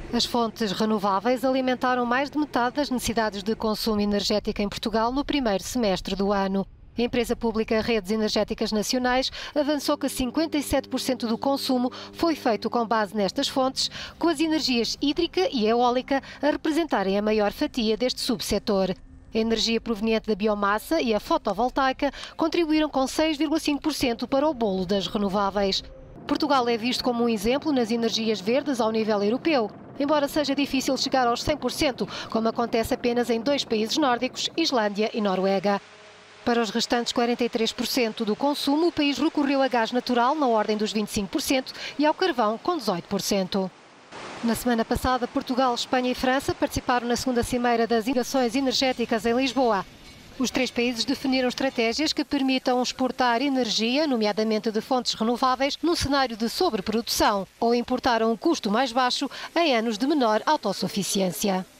As fontes renováveis alimentaram mais de metade das necessidades de consumo energético em Portugal no primeiro semestre do ano. A empresa pública Redes Energéticas Nacionais avançou que 57% do consumo foi feito com base nestas fontes, com as energias hídrica e eólica a representarem a maior fatia deste subsetor. A energia proveniente da biomassa e a fotovoltaica contribuíram com 6,5% para o bolo das renováveis. Portugal é visto como um exemplo nas energias verdes ao nível europeu, embora seja difícil chegar aos 100%, como acontece apenas em 2 países nórdicos, Islândia e Noruega. Para os restantes 43% do consumo, o país recorreu a gás natural na ordem dos 25% e ao carvão com 18%. Na semana passada, Portugal, Espanha e França participaram na segunda cimeira das Integrações Energéticas em Lisboa. Os 3 países definiram estratégias que permitam exportar energia, nomeadamente de fontes renováveis, num cenário de sobreprodução ou importar a um custo mais baixo em anos de menor autossuficiência.